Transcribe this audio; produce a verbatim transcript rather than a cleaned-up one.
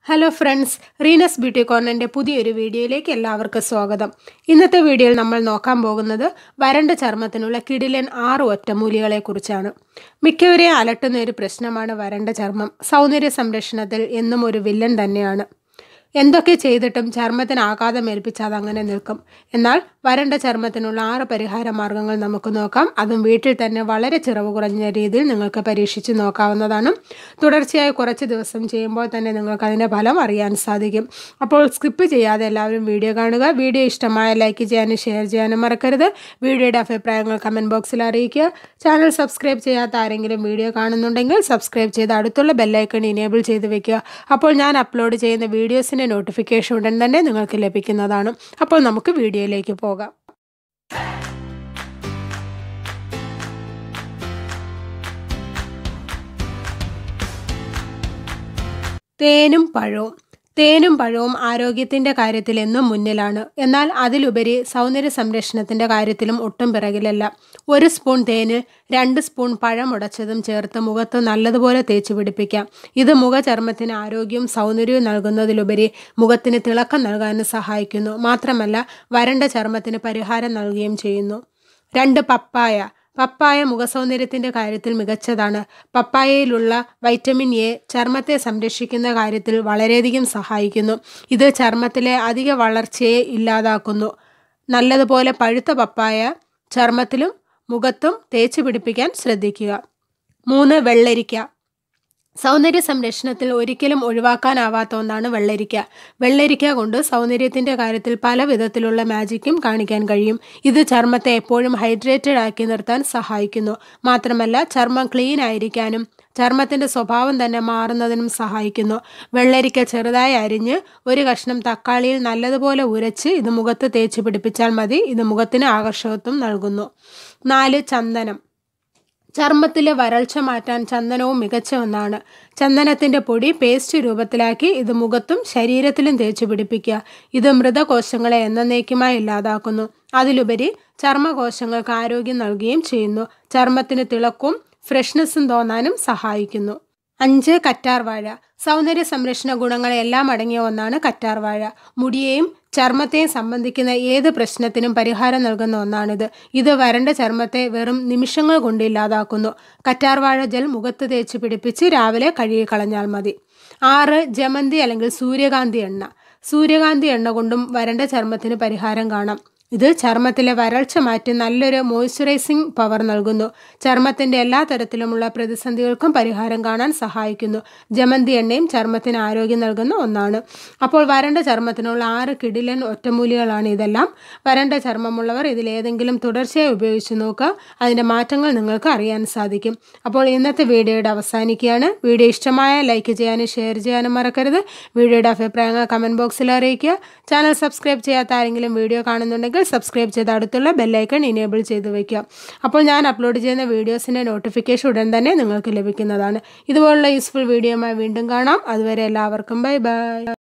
Hello friends, Reenaz Beauty Corner പുതിയൊരു വീഡിയോയിലേക്ക് എല്ലാവർക്കും സ്വാഗതം. ഇന്നത്തെ വീഡിയോയിൽ നമ്മൾ നോക്കാൻ പോകുന്നത് വരണ്ട ചർമ്മത്തിനുള്ള കിടിലൻ ആറ് ഒറ്റമൂലികളെ കുറിച്ചാണ്. മിക്കവരെയും അലട്ടുന്ന ഒരു പ്രശ്നമാണ് വരണ്ട ചർമ്മം. സൗന്ദര്യ സംരക്ഷണത്തിൽ എന്നും ഒരു വില്ലൻ തന്നെയാണ്. എന്തൊക്കെ ചെയ്തിട്ടും ചർമ്മത്തിന് ആഘാതം ഏൽപ്പിച്ചാൽ അങ്ങനെ നിൽക്കും. എന്നാൽ വരണ്ട ചർമ്മത്തിനുള്ള ആറ് പരിഹാര മാർഗ്ഗങ്ങൾ നമുക്ക് നോക്കാം. അതും വീട്ടിൽ തന്നെ വളരെ ചിലവ് കുറഞ്ഞ രീതിയിൽ നിങ്ങൾക്ക് പരീക്ഷിച്ച് നോക്കാവുന്നതാണ്. തുടർച്ചയായി കുറച്ച് ദിവസം ചെയ്യുമ്പോൾ തന്നെ നിങ്ങൾക്ക് അതിൻ്റെ ഫലം അറിയാൻ സാധിക്കും. അപ്പോൾ സ്കിപ്പ് ചെയ്യാതെ എല്ലാവരും വീഡിയോ കാണുക. വീഡിയോ ഇഷ്ടമായ ലൈക്ക് ചെയ്യാനും ഷെയർ ചെയ്യാനും മറക്കരുത്. വീഡിയോയുടെ അഭിപ്രായങ്ങൾ കമൻറ്റ് ബോക്സിൽ അറിയിക്കുക. ചാനൽ സബ്സ്ക്രൈബ് ചെയ്യാത്ത ആരെങ്കിലും വീഡിയോ കാണുന്നുണ്ടെങ്കിൽ സബ്സ്ക്രൈബ് ചെയ്ത് അടുത്തുള്ള ബെല്ലൈക്കൺ ഇനേബിൾ ചെയ്ത് വെക്കുക. അപ്പോൾ ഞാൻ അപ്ലോഡ് ചെയ്യുന്ന വീഡിയോസിൻ്റെ നോട്ടിഫിക്കേഷൻ ഉടൻ തന്നെ നിങ്ങൾക്ക് ലഭിക്കുന്നതാണ്. അപ്പോൾ നമുക്ക് വീഡിയോയിലേക്ക് പോകാം. തേനും പഴവും. തേനും പഴവും ആരോഗ്യത്തിൻ്റെ കാര്യത്തിൽ എന്നും മുന്നിലാണ്. എന്നാൽ അതിലുപരി സൗന്ദര്യ സംരക്ഷണത്തിൻ്റെ കാര്യത്തിലും ഒട്ടും പിറകിലല്ല. ഒരു സ്പൂൺ തേന് രണ്ട് സ്പൂൺ പഴം ഉടച്ചതും ചേർത്ത് മുഖത്ത് നല്ലതുപോലെ തേച്ച് പിടിപ്പിക്കാം. ഇത് മുഖചർമ്മത്തിന് ആരോഗ്യവും സൗന്ദര്യവും നൽകുന്നതിലുപരി മുഖത്തിന് തിളക്കം നൽകാനും സഹായിക്കുന്നു. മാത്രമല്ല വരണ്ട ചർമ്മത്തിന് പരിഹാരം നൽകുകയും ചെയ്യുന്നു. രണ്ട് പപ്പായ. പപ്പായ മുഖസൗന്ദര്യത്തിൻ്റെ കാര്യത്തിൽ മികച്ചതാണ്. പപ്പായയിലുള്ള വൈറ്റമിൻ എ ചർമ്മത്തെ സംരക്ഷിക്കുന്ന കാര്യത്തിൽ വളരെയധികം സഹായിക്കുന്നു. ഇത് ചർമ്മത്തിലെ അധിക വളർച്ചയെ ഇല്ലാതാക്കുന്നു. നല്ലതുപോലെ പഴുത്ത പപ്പായ ചർമ്മത്തിലും മുഖത്തും തേച്ച് പിടിപ്പിക്കാൻ ശ്രദ്ധിക്കുക. മൂന്ന് വെള്ളരിക്ക. സൗന്ദര്യ സംരക്ഷണത്തിൽ ഒരിക്കലും ഒഴിവാക്കാനാവാത്ത ഒന്നാണ് വെള്ളരിക്ക. വെള്ളരിക്ക കൊണ്ട് സൗന്ദര്യത്തിൻ്റെ കാര്യത്തിൽ പല വിധത്തിലുള്ള മാജിക്കും കാണിക്കാൻ കഴിയും. ഇത് ചർമ്മത്തെ എപ്പോഴും ഹൈഡ്രേറ്റഡ് ആക്കി നിർത്താൻ സഹായിക്കുന്നു. മാത്രമല്ല ചർമ്മം ക്ലീൻ ആയിരിക്കാനും ചർമ്മത്തിൻ്റെ സ്വഭാവം തന്നെ മാറുന്നതിനും സഹായിക്കുന്നു. വെള്ളരിക്ക ചെറുതായി അരിഞ്ഞ് ഒരു കഷ്ണം തക്കാളിയിൽ നല്ലതുപോലെ ഉരച്ച് ഇത് മുഖത്ത് തേച്ച് പിടിപ്പിച്ചാൽ മതി. ഇത് മുഖത്തിന് ആകർഷകത്വം നൽകുന്നു. നാല് ചന്ദനം. ചർമ്മത്തിലെ വരൾച്ച മാറ്റാൻ ചന്ദനവും മികച്ച ഒന്നാണ്. ചന്ദനത്തിൻ്റെ പൊടി പേസ്റ്റ് രൂപത്തിലാക്കി ഇത് മുഖത്തും ശരീരത്തിലും തേച്ച് പിടിപ്പിക്കുക. ഇത് മൃതകോശങ്ങളെ എന്നേക്കുമായി ഇല്ലാതാക്കുന്നു. അതിലുപരി ചർമ്മകോശങ്ങൾക്ക് ആരോഗ്യം നൽകുകയും ചെയ്യുന്നു. ചർമ്മത്തിന് തിളക്കവും ഫ്രഷ്നെസ്സും തോന്നാനും സഹായിക്കുന്നു. അഞ്ച് കറ്റാർവാഴ. സൗന്ദര്യ സംരക്ഷണ ഗുണങ്ങളെല്ലാം അടങ്ങിയ ഒന്നാണ് കറ്റാർവാഴ. മുടിയെയും ചർമ്മത്തെയും സംബന്ധിക്കുന്ന ഏത് പ്രശ്നത്തിനും പരിഹാരം നൽകുന്ന ഒന്നാണിത്. ഇത് വരണ്ട ചർമ്മത്തെ വെറും നിമിഷങ്ങൾ കൊണ്ട് ഇല്ലാതാക്കുന്നു. കറ്റാർവാഴ ജെൽ മുഖത്ത് തേച്ച് പിടിപ്പിച്ച് രാവിലെ കഴുകിക്കളഞ്ഞാൽ മതി. ആറ് ജമന്തി അല്ലെങ്കിൽ സൂര്യകാന്തി എണ്ണ. സൂര്യകാന്തി എണ്ണ കൊണ്ടും വരണ്ട ചർമ്മത്തിന് പരിഹാരം കാണാം. ഇത് ചർമ്മത്തിലെ വരൾച്ച മാറ്റി നല്ലൊരു മോയ്സ്ചറൈസിങ് പവർ നൽകുന്നു. ചർമ്മത്തിൻ്റെ എല്ലാ തരത്തിലുമുള്ള പ്രതിസന്ധികൾക്കും പരിഹാരം കാണാൻ സഹായിക്കുന്നു. ജമന്തി എണ്ണയും ചർമ്മത്തിന് ആരോഗ്യം നൽകുന്ന ഒന്നാണ്. അപ്പോൾ വരണ്ട ചർമ്മത്തിനുള്ള ആറ് കിടിലൻ ഒറ്റമൂലികളാണ് ഇതെല്ലാം. വരണ്ട ചർമ്മമുള്ളവർ ഇതിലേതെങ്കിലും തുടർച്ചയായി ഉപയോഗിച്ച് നോക്കുക. അതിൻ്റെ മാറ്റങ്ങൾ നിങ്ങൾക്ക് അറിയാൻ സാധിക്കും. അപ്പോൾ ഇന്നത്തെ വീഡിയോയുടെ അവസാനിക്കുകയാണ്. വീഡിയോ ഇഷ്ടമായ ലൈക്ക് ചെയ്യാനും ഷെയർ ചെയ്യാനും മറക്കരുത്. വീഡിയോയുടെ അഭിപ്രായങ്ങൾ കമൻറ്റ് ബോക്സിൽ അറിയിക്കുക. ചാനൽ സബ്സ്ക്രൈബ് ചെയ്യാത്ത ആരെങ്കിലും വീഡിയോ കാണുന്നുണ്ടെങ്കിൽ സബ്സ്ക്രൈബ് ചെയ്ത് അടുത്തുള്ള ബെല്ലൈക്കൺ ഇനേബിൾ ചെയ്ത് വയ്ക്കുക. അപ്പോൾ ഞാൻ അപ്ലോഡ് ചെയ്യുന്ന വീഡിയോസിൻ്റെ നോട്ടിഫിക്കേഷൻ ഉടൻ തന്നെ നിങ്ങൾക്ക് ലഭിക്കുന്നതാണ്. ഇതുപോലുള്ള യൂസ്ഫുൾ വീഡിയോയുമായി വീണ്ടും കാണാം. അതുവരെ എല്ലാവർക്കും ബൈ ബൈ.